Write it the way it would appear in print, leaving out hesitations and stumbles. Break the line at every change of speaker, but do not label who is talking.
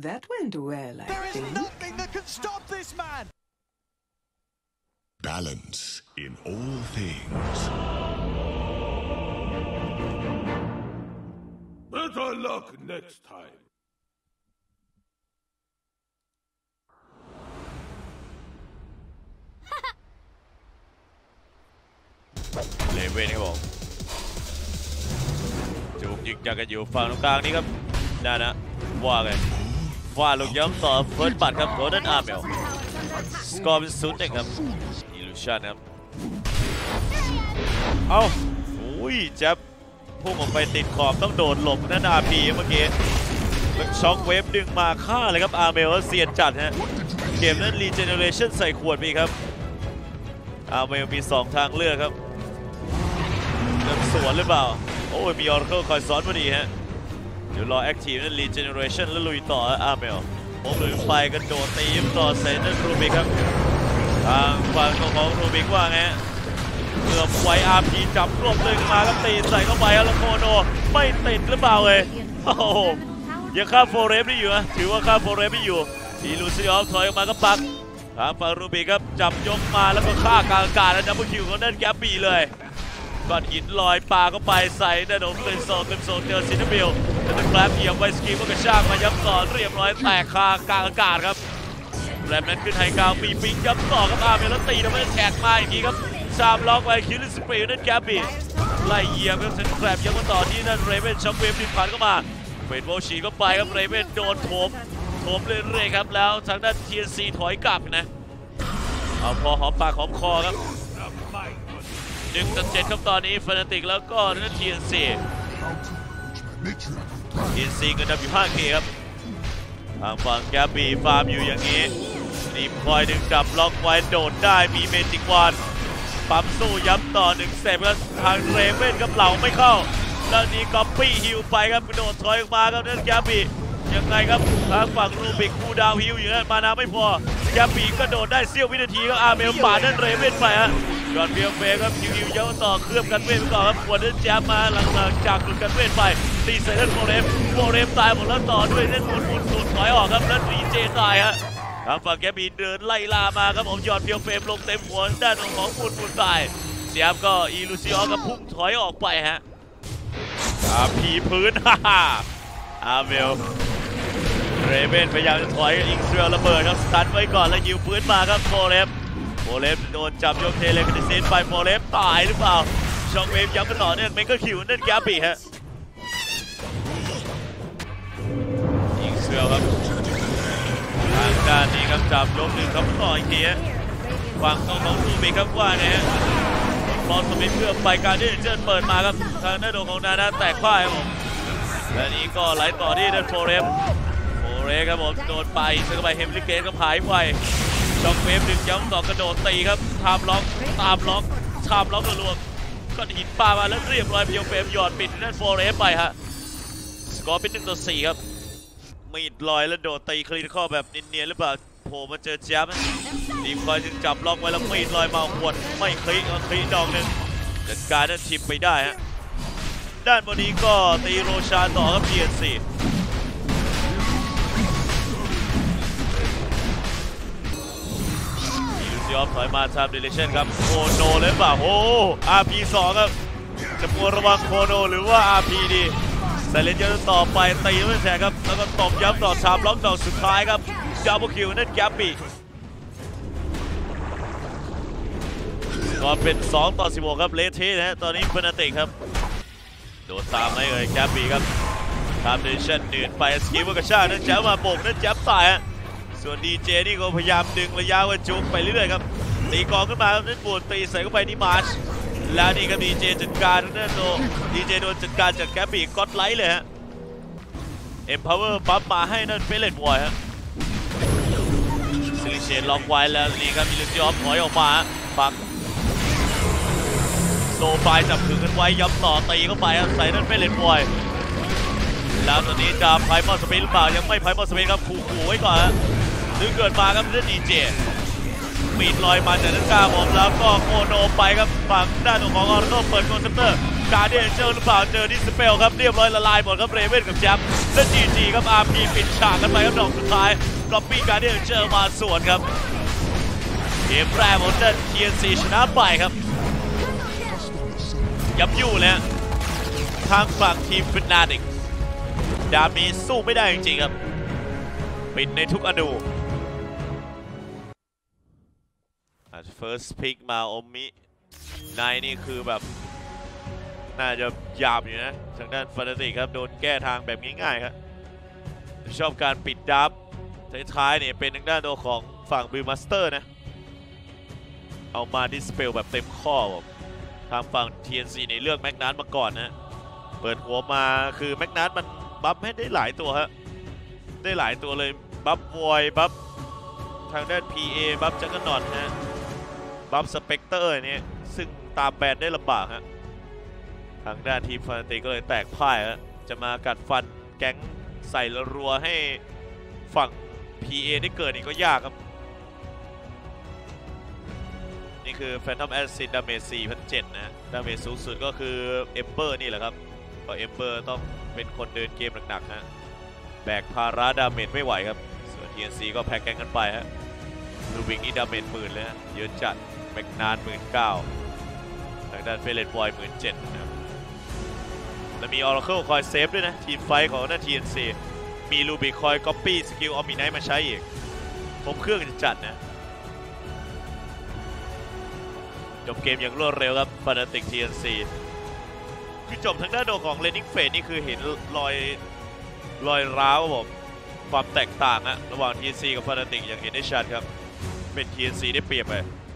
that went well, I
There is
think.
nothing that can stop this man.
Balance in all things.
Better luck next time.
เลเว่นครับผมจุกยิงจากกันอยู่ฝั่งตรงกลางนี้ครับนั่นนะว่าไงว่าลูกย้ำต่อเฟิร์สบัตครับโกลเด้นอาร์เมลสกอร์เป็น0-1ครับอิลูชันครับเอ้าอุ้ยแจ๊บพุ่งออกไปติดขอบต้องโดดหลบนั่นอาร์พีเมื่อกี้แล้วช็อคเวฟดึงมาฆ่าเลยครับอาร์เมลเซียนจัดฮะเกมนั้นรีเจเนเรชั่นใส่ขวดมีครับอาร์เมลมี2ทางเลือกครับเดินสวนหรือเปล่าโอ้ยมีออร์เคิลคอยซ้อนพอดีฮะเดี๋ยวรอแอคทีฟนั่นรีเจเนเรชั่นแล้วลุยต่ออาร์เมลโอ้ลุยไปกันโดดตียิ้มต่อเซนนั่นรูบิกครับทางฝั่งของรูบิกว่าไงเกือบไวอาร์พีจับรวบตึงมาครับตีใส่เข้าไปแล้วโคโนไม่ติดหรือเปล่าเลยโอ้โหยังฆ่าโฟเรฟได้อยู่นะถือว่าฆ่าโฟเรฟได้อยู่ทีลูซิออฟถอยออกมาก็ปักทางฝั่งรูบิกครับจับยกมาแล้วก็ฆ่ากลางอากาศแล้วดับเบิลคิวของนั่นแกปปี้เลยก้อนหินลอยปลาเข้าไปใส่ด้านโน้นเป็นโซนเจอซินเนบิลแล้วก็แกลบเหยียบไวสกีก็กระชากมาย้ำต่อเรียบร้อยแตกคากลางอากาศครับแกลบนั้นขึ้นไฮกราวปีปิงย้ำต่อกับอาร์เมลแล้วตีทำให้แฉกมาอีกทีครับชามล็อกไว้คิวลิสเปย์นั่นแกปปี้ไล่เหยียบครับเซนแกลบย้ำมาต่อที่นั่นเรเวนช็อคเวฟดิผ่านเข้ามาเป็นโวชีเข้าไปครับเรเวนโดนโถมเรื่อยๆครับแล้วทางด้าน TNC ถอยกลับนะเอาพอหอมปากหอมคอครับ1-7ครับตอนนี้ฟานาติกแล้วก็นั่น TNC เงินนำอยู่ 5K ครับทางฝั่งแกบบี้ฟาร์มอยู่อย่างนี้รีบคอยดึงจับล็อกไว้โดดได้มีเมจิกวานปั๊มสู้ย้ำต่อ1 เซฟแล้วทางเรเว่นครับเหล่าไม่เข้าแล้วนี้ก๊อปปี้ฮิวไปครับกระโดดถอยออกมาครับนั่นแกบบี้ยังไงครับทางฝั่งรูบิกคูดาวฮิวอยู่นั่นมานาไม่พอแกบบี้ก็โดดได้เสี้ยววินาทีครับอาร์เมลป่านั่นเรเว่นไปฮะยอดเบียร์เฟครับฮิวเยอะต่อเคลือบกันเวทไปก่อนครับขวดนั่นแจมมาหลังจากหลุดกันเวทไปตีใส่นั่นโฟเรมตายหมดแล้วต่อด้วยนั่นหมุนสูดถอยออกครับนั่นรีเจตายฮะทางฝั่งแกบีเดินไล่ล่ามาครับผมยอดเบียร์เฟลงเต็มหัวด้านของหมุนตายเสียบก็อีลูซิออกับพุ่งถอยออกไปฮะผีพื้นอาร์เมลเรเวนพยายามจะถอยอิงเซลระเบิดครับสตันไว้ก่อนแล้วยิวพื้นมาครับโฟเรมโดนจับยกเทเลกันเซนไปโฟเรมตายหรือเปล่าช็อคเวฟย้ำกันต่อเนื่องเมกะคิวนั่นแกบี้ฮะยิงเสือครับทางด้านนี้ครับจับยกหนึ่งครับต่ออีกทีฝั่งของรูบิกครับว่าไงฮะบอลสมิธเพื่อไปการที่เจนเปิดมาครับทางด้านของนานาแตกพ่ายครับผมและนี้ก็ไหลต่อที่ด้านโฟเรมครับผมโดนไปซึ่งไปเฮมลิเกตก็หายไปช็อคเวฟดึงย้ำต่อกระโดดตีครับตามล็อกรัวๆก็หินปามาแล้วเรียบร้อยเพียวเฟรมหยอดปิดนั่นโฟเรสไปฮะสกอร์เป็น1-4ครับมีดลอยแล้วโดดตีคลีนข้อแบบเนียนๆหรือเปล่าโผล่มาเจอแจ๊บดีคอยจึงจับล็อกไว้แล้วมีดลอยมาหวดไม่คลีดอกหนึ่งจัดการนั่นทิมไปได้ฮะด้านบนนี้ก็ตีโรชาต่อครับ TNCยอมถอยมาทำดิเลชั่นครับโคโนเลยเปล่าโอ้ RP2 ครับจะมัวระวังโคโนหรือว่า RP ดีไซเลนเจอร์ต่อไปตีไม่แสงครับแล้วก็ตบย้ำต่อชามล็อกดอกสุดท้ายครับดับเบิลคิวนั่นแกปปี้ก็เป็น2-16ครับเลเทนะฮะตอนนี้เฟนาติกครับโดนตามไหมแกปปี้ครับทำดิเลชั่นเดือดไปสกีบกระชากนั่นแจ๊บมาโบกนั่นแจ๊บตายฮะส่วนดีเจนี่ก็พยายามดึงระยะไว้จุกไปเรื่อยๆครับตีกองขึ้นมาครับนั่นบวกตีใส่เข้าไปนี่มาร์ชแล้วนี่ครับดีเจจัดการนั่นดีเจโดนจัดการจากแกปปี้ก็อดไลท์เลยฮะเอ็มพาวเวอร์ปั๊บมาให้นั่นเฟเลตบอยฮะซิลิเชนล็อกไว้แล้วนี่ครับมิลิซิออฟถอยออกมาปักโซไฟจับถึงกันไว้ย้ำต่อตีเข้าไปใส่นั่นเฟเลตบอยแล้วตอนนี้จะไพมอสเปนหรือเปล่ายังไม่ไพมอสเปนครับขู่ไว้ก่อนฮะถึงเกิดมาครับเล่นดีเจมีดลอยมาจากนักกาผมแล้วก็โคโนไปครับฝั่งด้านของออร์โต้เปิดคอนเซปเตอร์การเดนเจอหรือเปล่าเจอดิสเปลครับเรียบร้อยละลายหมดครับเรเว่นกับแจ๊บและ GG ครับ RP ปิดฉากกันไปครับดอกสุดท้ายกอบปี้การ์เดียนเจอมาสวนครับเกมแรกของด้าน TNC ชนะไปครับยับยู่เลยทางฝั่งทีมฟินาติกดาบนี้สู้ไม่ได้จริงๆครับปิดในทุกอนูFirst pick มาโอมินายนี่คือแบบน่าจะหยาบอยู่นะทางด้านฟานาติกครับโดนแก้ทางแบบง่ายๆครับชอบการปิดดับท้ายๆเนี่ยเป็นทางด้านตัวของฝั่งบิลมาสเตอร์นะเอามาดิสเปลแบบเต็มข้อทางฝั่ง TNC เนี่ยเลือกแม็กนัทมาก่อนนะเปิดหัวมาคือแม็กนัทมันบัฟให้ได้หลายตัวฮะได้หลายตัวเลยบัฟวอยบัฟทางด้าน PA บัฟจักรนอตนะบัฟสเปกเตอร์เนี่ยซึ่งตามแบนได้ลำบากฮะทางด้านทีมฟานาติกก็เลยแตกพ่ายฮะจะมากัดฟันแก๊งใส่รัวให้ฝั่ง PA ได้เกิดอีกก็ยากครับนี่คือ Phantom Acid ดาเมจ 4,700 นะดาเมจสูงสุดก็คือ Ember นี่แหละครับเพราะ Ember ต้องเป็นคนเดินเกมหนักๆฮะแบกภาระดาเมจไม่ไหวครับส่วน TNC ก็แพ็กแก๊งกันไปฮะลูวิงนี่ดาเมจ10,000เลยฮะเยอะจัดแม็กนาน 19,000 ทางด้านเฟเลตบอย 17,000 นะครับและมี Oracle คอยเซฟด้วยนะทีมไฟของด้าน TNC มีลูบิคอยก๊อปปี้สกิลออมิไนท์มาใช้อีกครบเครื่องจัดนะจบเกมอย่างรวดเร็วครับ Fnatic TNC คือจบทางด้านโดของ Laning Phase นี่คือเห็นรอยร้าวผมความแตกต่างอะระหว่าง TNC กับ Fnatic อย่างเห็นได้ชัดครับเป็น TNC ได้เปรียบไป